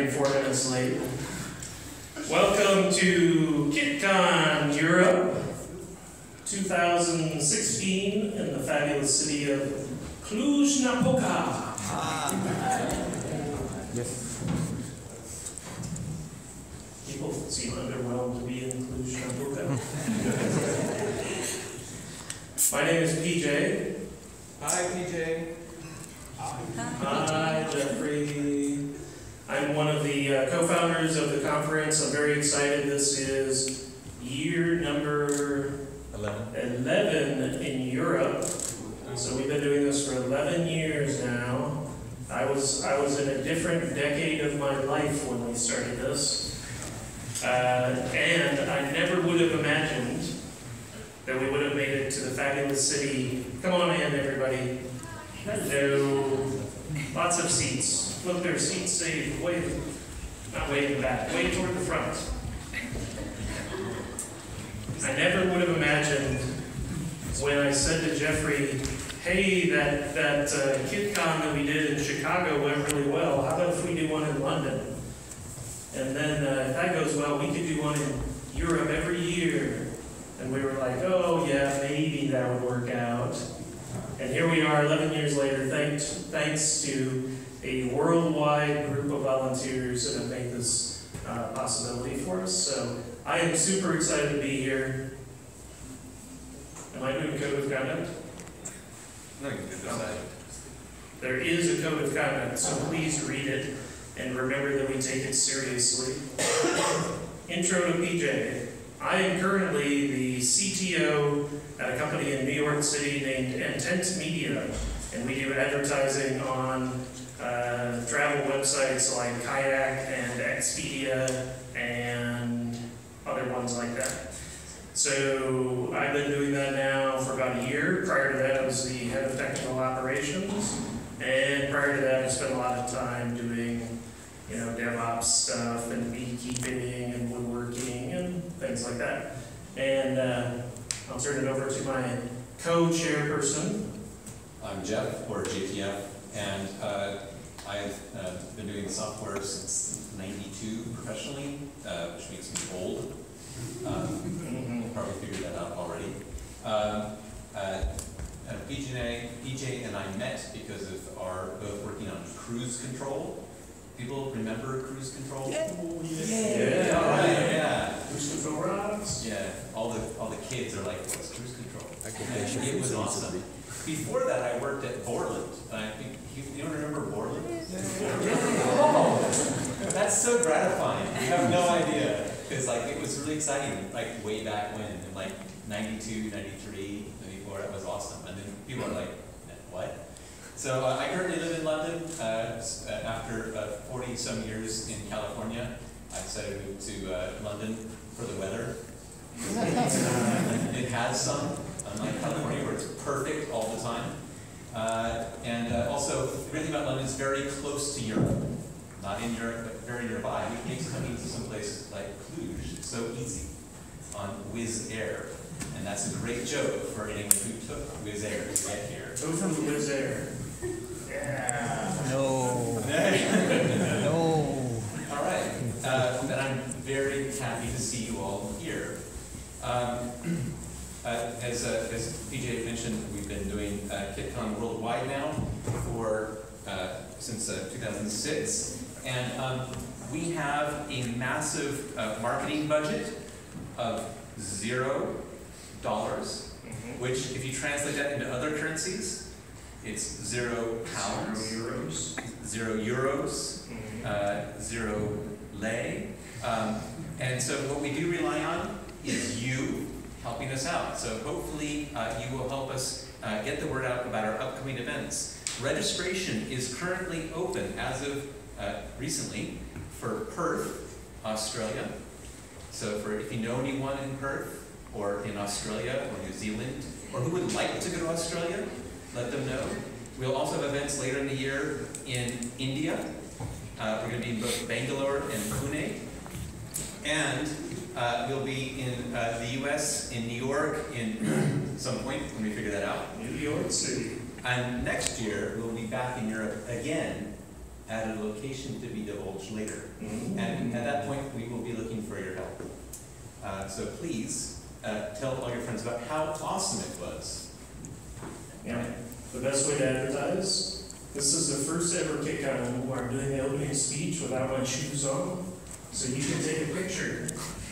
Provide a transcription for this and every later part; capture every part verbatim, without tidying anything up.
running four minutes late. Welcome to KitCon Europe twenty sixteen in the fabulous city of Cluj-Napoca. Ah. Yes. People seem underwhelmed to be in Cluj-Napoca. My name is P J. Hi, P J. Hi, Jeffrey. I'm one of the uh, co-founders of the conference. I'm very excited. This is year number eleven in Europe. So we've been doing this for eleven years now. I was I was in a different decade of my life when we started this. Uh, and I never would have imagined that we would have made it to the fabulous city. Come on in, everybody. Hello. Lots of seats. Look, there are seats saved way, not way in the back, way toward the front. I never would have imagined when I said to Jeffrey, hey, that, that uh, KitCon that we did in Chicago went really well. How about if we do one in London? And then uh, if that goes well, we could do one in Europe every year. And we were like, oh yeah, maybe that would work out. And here we are eleven years later, thanks, thanks to a worldwide group of volunteers that have made this uh, possibility for us. So I am super excited to be here. Am I doing code of conduct? No, you can decide. There is a code of conduct, so please read it and remember that we take it seriously. Intro to P J. I am currently the C T O at a company in New York City named Intent Media, and we do advertising on uh, travel websites like Kayak and Expedia and other ones like that. So I've been doing that now for about a year. Prior to that, I was the head of technical operations, and prior to that, I spent a lot of time doing, you know, DevOps stuff and beekeeping and woodworking and things like that. And uh, I'll turn it over to my co-chairperson. I'm Jeff, or J T F, and uh, I've uh, been doing software since ninety-two professionally, uh, which makes me old. Um, mm-hmm. Probably figured that out already. Um, uh, uh, P J, P J and I met because of our both working on cruise control. People remember cruise control? Yeah. Oh, yeah. Yeah. Yeah. All right. Yeah. Cruise control rocks. Yeah. All the all the kids are like, "What's cruise control?" And it was awesome. Before that, I worked at Borland. I think you, you don't remember Borland? Yeah. Oh, that's so gratifying. You have no idea, because like it was really exciting. Like way back when, in like ninety-two, ninety-three, ninety-four, that was awesome. And then people are like, "What?" So uh, I currently live in London. Uh, after uh, forty some years in California, I decided to move to uh, London for the weather. uh, it has some, unlike California, where it's perfect all the time. Uh, and uh, also, the great thing about London is very close to Europe. Not in Europe, but very nearby. It makes coming to some place like Cluj so easy on Wizz Air. And that's a great joke for anyone who took Wizz Air to get here. Go from Wizz Air. Yeah. No. No. All right. Uh, and I'm very happy to see you all here. Um, uh, as, uh, as P J mentioned, we've been doing uh, KitCon worldwide now for uh, since uh, two thousand six, and um, we have a massive uh, marketing budget of zero dollars, mm-hmm. which, if you translate that into other currencies, it's zero pounds, zero euros, zero euros, mm-hmm. uh, zero lei, um, and so what we do rely on is you helping us out. So hopefully uh, you will help us uh, get the word out about our upcoming events. Registration is currently open as of uh, recently for Perth, Australia. So for if you know anyone in Perth or in Australia or New Zealand, or who would like to go to Australia, let them know. We'll also have events later in the year in India. Uh, we're going to be in both Bangalore and Pune. And uh, we'll be in uh, the U S, in New York, in some point when we figure that out. New York City. And next year, we'll be back in Europe again at a location to be divulged later. Mhm. And at that point, we will be looking for your help. Uh, so please, uh, tell all your friends about how awesome it was. Yeah, the best way to advertise, this is the first ever KickCon where I'm doing the opening speech without my shoes on, so you can take a picture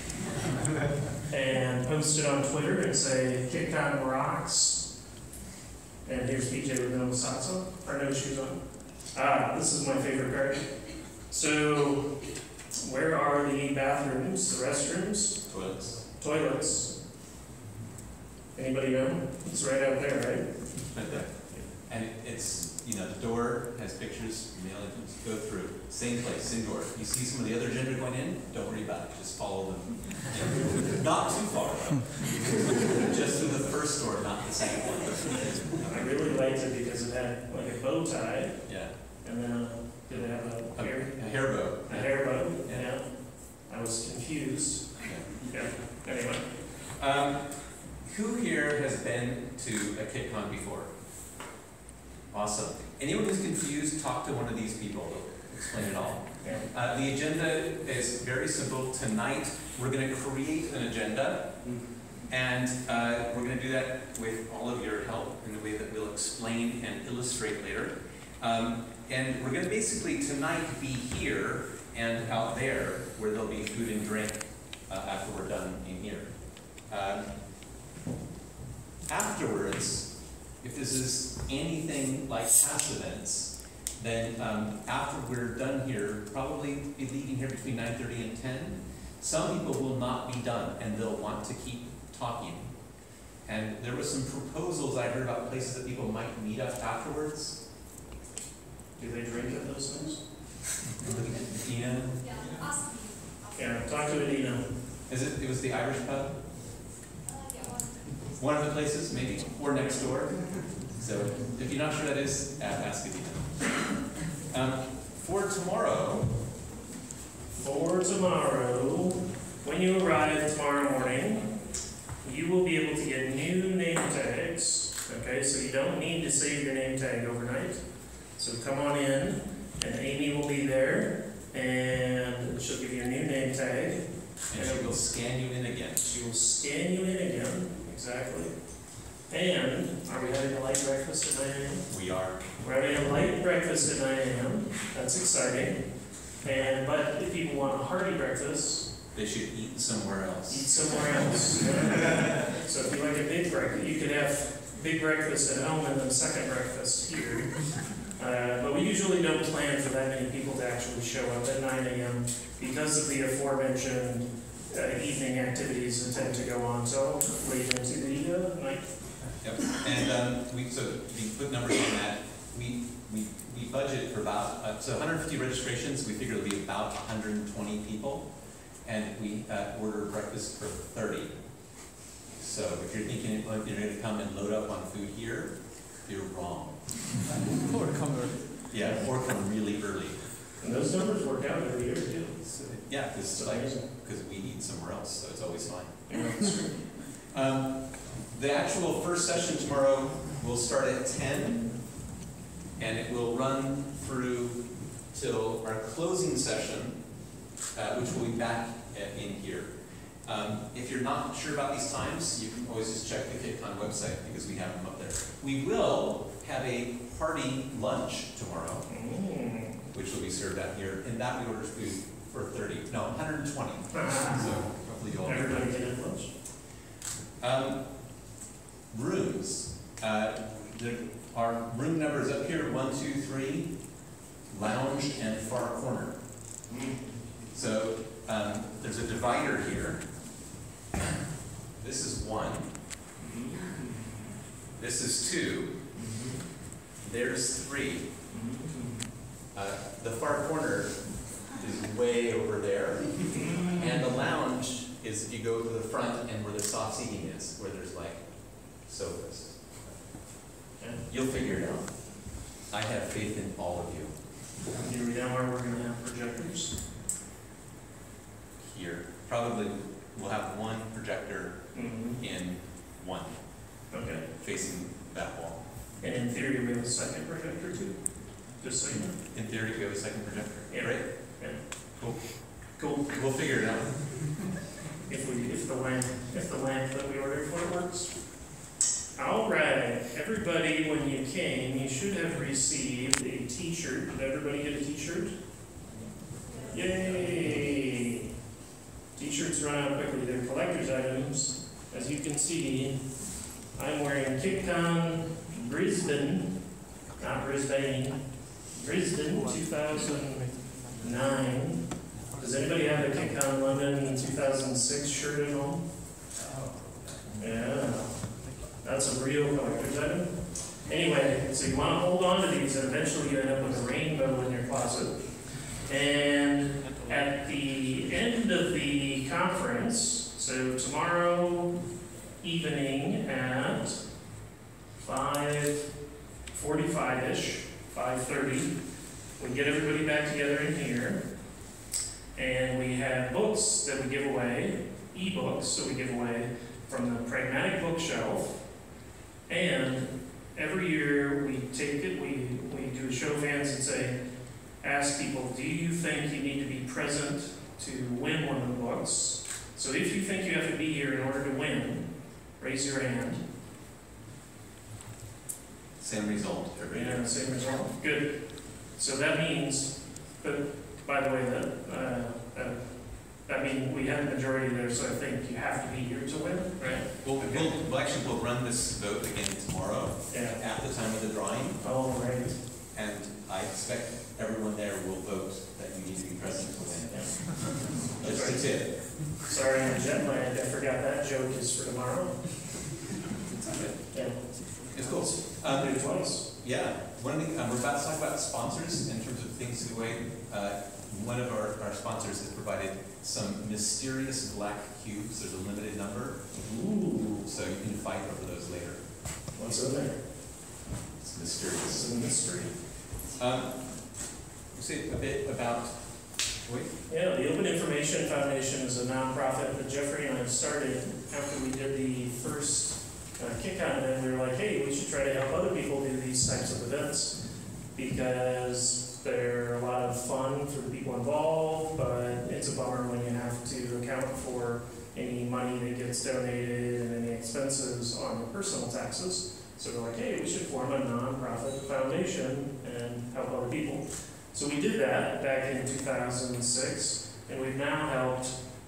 and post it on Twitter and say, KickCon rocks, and here's P J with no socks on, or no shoes on. Ah, this is my favorite part. So, where are the bathrooms, the restrooms, Toilets. toilets? Anybody know? It's right out there, right? Right there. And it's, you know, the door has pictures, you know, you just go through, same place, same door. You see some of the other gender going in, don't worry about it, just follow them. Yeah. Not too far though. Just through the first door, not the second one. I really liked it because it had like a bow tie, Yeah. and then, uh, did it have a A, hair, a hair bow. a hair bow? Yeah. Yeah. I was confused. Yeah. Yeah, anyway. Um, who here has been to a KickCon before? Awesome. Anyone who's confused, talk to one of these people. They'll explain it all. Yeah. Uh, the agenda is very simple. Tonight, we're going to create an agenda, and uh, we're going to do that with all of your help in a way that we'll explain and illustrate later. Um, and we're going to basically tonight be here and out there where there'll be food and drink uh, after we're done in here. Um, afterwards, if this is anything like past events, then um, after we're done here, probably be leaving here between nine thirty and ten. Some people will not be done and they'll want to keep talking. And there were some proposals I heard about places that people might meet up afterwards. Do they drink at those things? Looking at Dina. Yeah, awesome. Yeah, talk to Adina. Is it, it was the Irish pub? Uh, yeah, one. One of the places, maybe, or next door. So if you're not sure that is, a- ask Adina. Um, for tomorrow, For tomorrow, when you arrive tomorrow morning, you will be able to get new name tags. Okay, so you don't need to save your name tag overnight. So come on in, and Amy will be there, and she'll give you a new name tag. and she will scan you in again. She will scan you in again, exactly. And are we having a light breakfast at nine a.m.? We are. We're having a light breakfast at nine a.m. That's exciting. And but if people want a hearty breakfast, They should eat somewhere eat else. somewhere else. So if you like a big breakfast, you could have big breakfast at home and then second breakfast here. Uh, but we usually don't plan for that many people to actually show up at nine a.m. because of the aforementioned uh, evening activities that tend to go on. So I'll lead into the uh, night. Yep. And um, we so we put numbers on that. We we we budget for about uh, so one hundred fifty registrations. We figure it'll be about one hundred twenty people, and we uh, order breakfast for thirty. So if you're thinking like you're going to come and load up on food here, you're wrong. Or come early. Yeah, or come really early. And those numbers work out every year too. So, yeah, because like because we eat somewhere else, so it's always fine. You know, it's- Um, the actual first session tomorrow will start at ten, and it will run through till our closing session, uh, which will be back at, in here. Um, if you're not sure about these times, you can always just check the KickCon website because we have them up there. We will have a party lunch tomorrow, Mm. which will be served out here, and that we order food for thirty, no, one hundred twenty. So hopefully you'll all be Everybody get at lunch. Um, rooms. Uh, there are room numbers up here, one, two, three, lounge and far corner. So um, there's a divider here. This is one. This is two. There's three. Uh, the far corner is way over there. And the lounge is if you go to the front and where the soft seating is, where there's like sofas. Yeah. You'll figure it out. I have faith in all of you Do we know where we're gonna have projectors? here. Probably we'll have one projector Mm-hmm. in one Okay. facing that wall. And in theory, we have a second projector too? just so you know. In theory, you have a second projector. Yeah. Great. Yeah. Cool. Cool. We'll figure it out. If we, if the lamp, if the lamp that we ordered for works. All right, everybody, when you came, you should have received a T-shirt. Did everybody get a T-shirt? Yay! T-shirts run out quickly. They're collector's items. As you can see, I'm wearing KickCon Brisbane, not Brisbane, Brisbane two thousand nine. Does anybody have a KickCon London two thousand six shirt at home? Yeah, that's a real collector's item. Anyway, so you want to hold on to these, and eventually you end up with a rainbow in your closet. And at the end of the conference, so tomorrow evening at five forty-five-ish, five thirty, we get everybody back together in here. And we have books that we give away, e-books that we give away from the Pragmatic Bookshelf. And every year we take it, we, we do a show of hands and say, ask people, do you think you need to be present to win one of the books? So if you think you have to be here in order to win, raise your hand. Same result every year. Yeah, same result. Good. So that means, but by the way, that uh, uh, I mean we have a majority there, so I think you have to be here to win, right? Well, we'll, we'll actually we'll run this vote again tomorrow Yeah. at the time of the drawing, Oh, right. and I expect everyone there will vote that you need to be present to win. Yeah. Just a tip. Sorry, I'm jet lagged. I forgot that joke is for tomorrow. Yeah. It's cool. I'll Um, do it twice. yeah, one of the, um, we're about to talk about sponsors in terms of things to give away. Uh, one of our, our sponsors has provided some mysterious black cubes. There's a limited number, Ooh. so you can fight over those later. What's in there? It's mysterious. This is a mystery. Um, you say a bit about, wait, Yeah, the Open Information Foundation is a nonprofit that Jeffrey and I started after we did the first uh, kick-on event. We were like, hey, we should try to help other people do these types of events because they're a lot of fun for the people involved, but it's a bummer when you have to account for any money that gets donated and any expenses on your personal taxes. So we're like, hey, we should form a nonprofit foundation and help other people. So we did that back in two thousand six, and we've now helped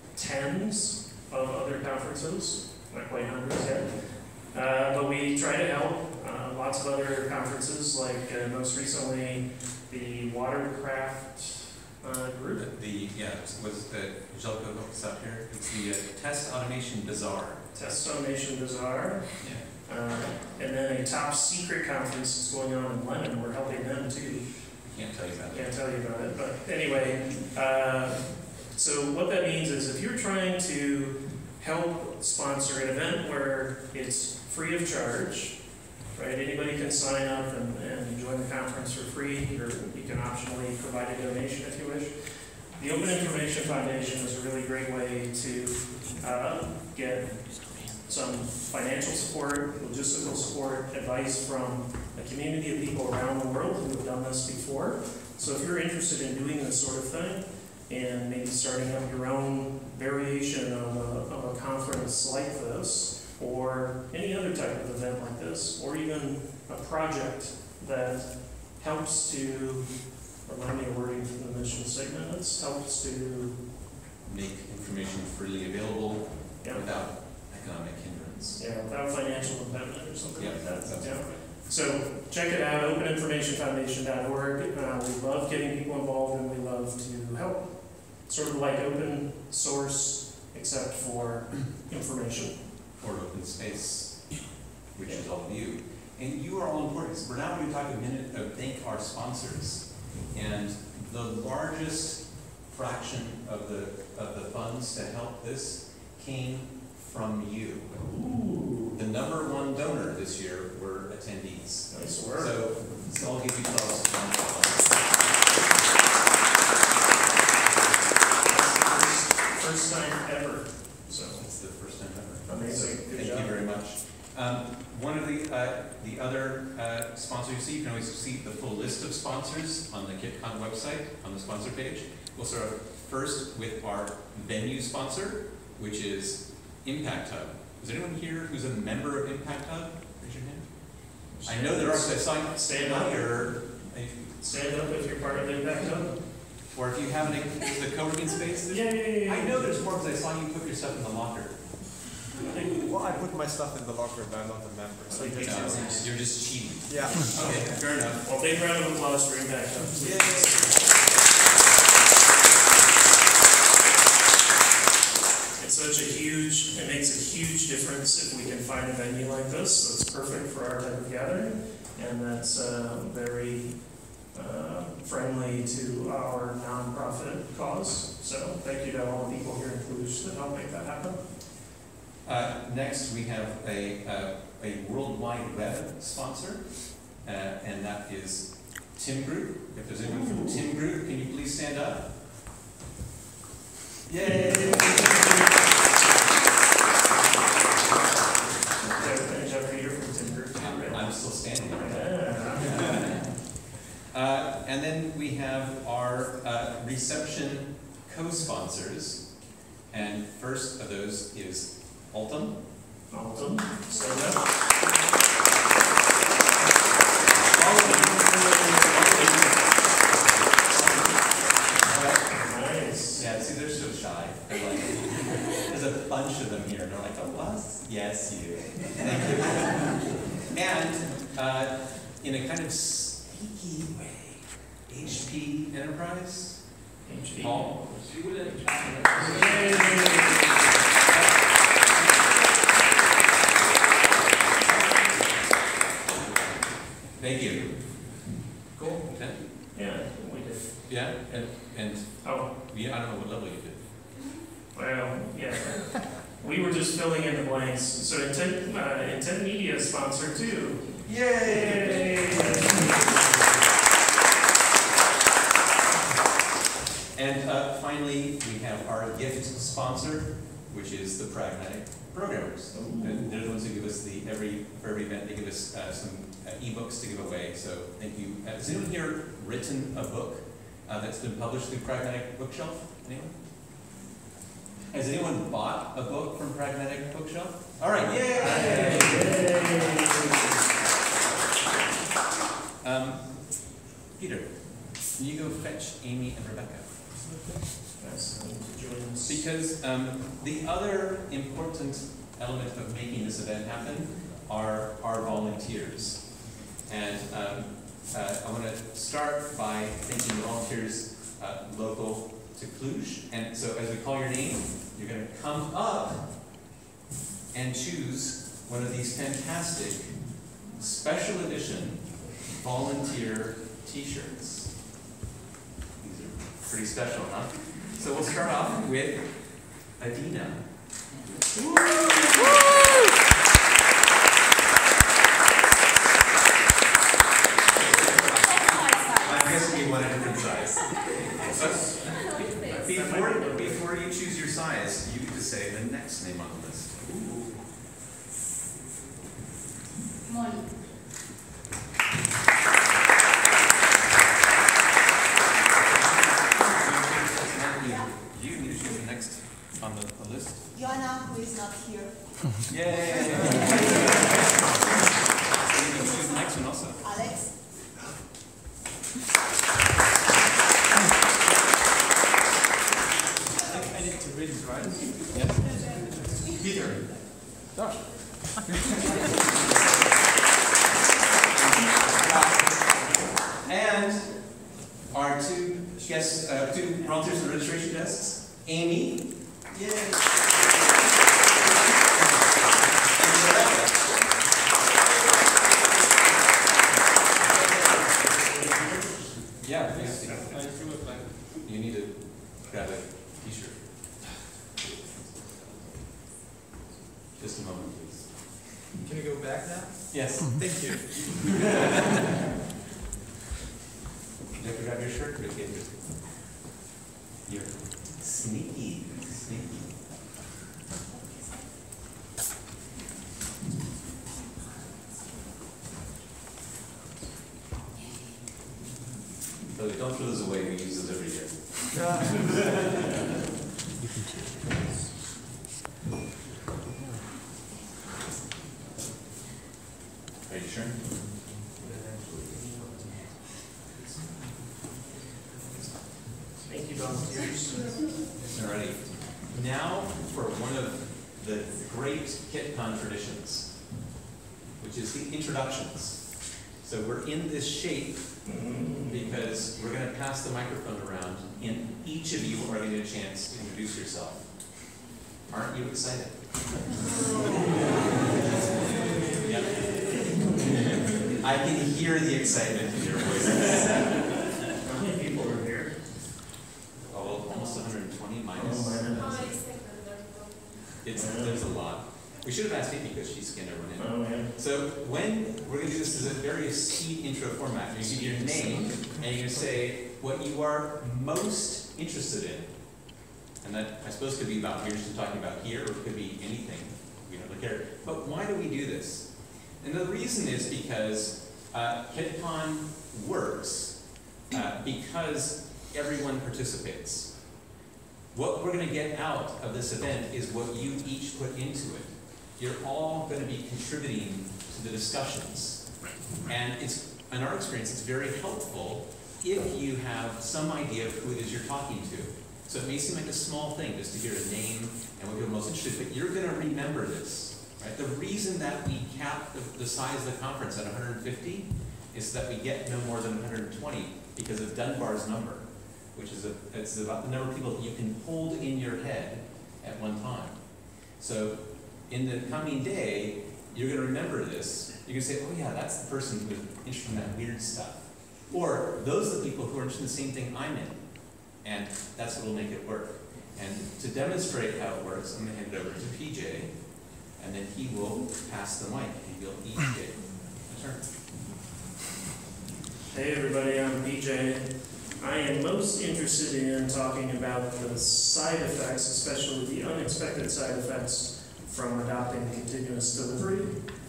tens of other conferences, not quite hundreds yet. Uh, but we try to help uh, lots of other conferences, like uh, most recently the Watercraft uh, group. the, yeah, was the, Jelko hooked us up here. It's the uh, Test Automation Bazaar. Test Automation Bazaar. Yeah. Uh, and then a top secret conference that's going on in London. We're helping them too. Can't tell you about I it. can't tell you about it, but anyway, uh, so what that means is if you're trying to help sponsor an event where it's free of charge, right? Anybody can sign up and, and join the conference for free, or you can optionally provide a donation if you wish. The Open Information Foundation is a really great way to uh, get some financial support, logistical support, advice from a community of people around the world who have done this before. So if you're interested in doing this sort of thing, and maybe starting up your own variation of a, of a conference like this, or any other type of event like this, or even a project that helps to, remind me of wording from the mission statement, it helps to Make information freely available yeah, without economic hindrance. yeah, without financial impediment or something Yeah, like that. that's Yeah. right. So check it out, open information foundation dot org. Uh, we love getting people involved and we love to help. Sort of like open source, except for information. Or open space, which is all of you. And you are all important. So we're now going to talk a minute of thank our sponsors. And the largest fraction of the of the funds to help this came from you. Ooh, The number one donor this year were attendees. nice work. So, so I'll give you applause. First time ever, so It's the first time ever. amazing, good Thank job. you very much. Um, one of the uh, the other uh, sponsors you see, you can always see the full list of sponsors on the KitCon website, on the sponsor page. We'll start first with our venue sponsor, which is Impact Hub. Is anyone here who's a member of Impact Hub? Raise your hand. I know there are, so I saw you Stand up. here. Stand up if you're part of Impact Hub. Or if you have any, the co-working space. Yeah, yeah, yeah, yeah. I know there's more because I saw you put your stuff in the locker. Well, I put my stuff in the locker, but I'm not a member. So So you No, can- you're just cheating. yeah. Okay, fair enough. Well, big round of applause for Impact Hub, please. It's such a huge, it makes a huge difference if we can find a venue like this that's perfect for our type of gathering, and that's uh, very uh, friendly to our nonprofit cause. So thank you to all the people here in Cluj that helped make that happen. Uh, next, we have a, uh, a worldwide web sponsor, uh, and that is Tim Group. If there's anyone from Tim Group, can you please stand up? Yay! Jeff Peter from Tim Group. I'm, I'm still standing. Yeah. Uh, and then we have our uh, reception co-sponsors, and first of those is Altum. Alton, stand up. Nice. Yeah, see, they're so shy. They're like, there's a bunch of them here, and they're like, oh, us? Yes, you. Thank you. And uh, in a kind of sneaky way, H P Enterprise. H P. Paul. Thank you. Cool. Okay. Yeah, we did. Yeah, and, and Oh, yeah, I don't know what level you did. well, yeah. We were just filling in the blanks. So Intent, uh, Intent Media is sponsored too. Yay! And uh, finally, we have our gift sponsor, which is the Pragmatic Programmers. And they're the ones who give us the, every, for every event, they give us uh, some uh, ebooks to give away. So thank you. Uh, has anyone here written a book uh, that's been published through Pragmatic Bookshelf? Anyone? Has anyone bought a book from Pragmatic Bookshelf? All right, yay! Um, Peter, can you go fetch Amy and Rebecca? Yes, to join us. Because um, the other important element of making this event happen are our volunteers. And um, uh, I want to start by thanking the volunteers uh, local to Cluj. And so as we call your name, you're going to come up and choose one of these fantastic special edition volunteer t-shirts. These are pretty special, huh? So we'll start off with Adina. I'm guessing you want a different size. But before, before you choose your size, you get to say the next name on the list. Molly. You need to choose the next on the, the list. Joanna, who is not here. Yay! So you can choose the next one also. Alex. I need to read it, right? Yes. Peter. And our two guests, uh, two volunteers in the registration desks, Amy. Yay. And Rebecca. Yeah, please. I drew it like You need to grab a t-shirt. Just a moment, please. Can you go back now? Yes. Thank you. You have to grab your shirt to get your. You're sneaky, sneaky. So don't throw those away, we use those every year. Are you sure? Thank you, volunteers. Alrighty. Now for one of the great KitCon traditions, which is the introductions. So we're in this shape because we're going to pass the microphone around, and each of you are going to get a chance to introduce yourself. Aren't you excited? Yep. I can hear the excitement in your voices. How many people are here? Oh, almost one hundred twenty minus. Oh, minus. It's, there's a lot. We should have asked Amy because she scanned everyone in. Oh, yeah. So when we're going to do this as a very speed intro format, you give your name and you're going to say what you are most interested in. And that, I suppose, could be about you're just talking about here, or it could be anything. We don't care. But why do we do this? And the reason is because uh, KitCon works uh, because everyone participates. What we're going to get out of this event is what you each put into it. You're all going to be contributing to the discussions. And it's, in our experience, it's very helpful if you have some idea of who it is you're talking to. So it may seem like a small thing just to hear a name and what you're most interested in, but you're going to remember this. Right? The reason that we cap the, the size of the conference at one hundred fifty is that we get no more than one hundred twenty because of Dunbar's number, which is a, it's about the number of people that you can hold in your head at one time. So in the coming day, you're going to remember this. You're going to say, oh yeah, that's the person who was interested in that weird stuff. Or those are the people who are interested in the same thing I'm in. And that's what will make it work. And to demonstrate how it works, I'm going to hand it over to P J, and then he will pass the mic, and you'll each get a turn. Hey everybody, I'm P J. I am most interested in talking about the side effects, especially the unexpected side effects from adopting continuous delivery.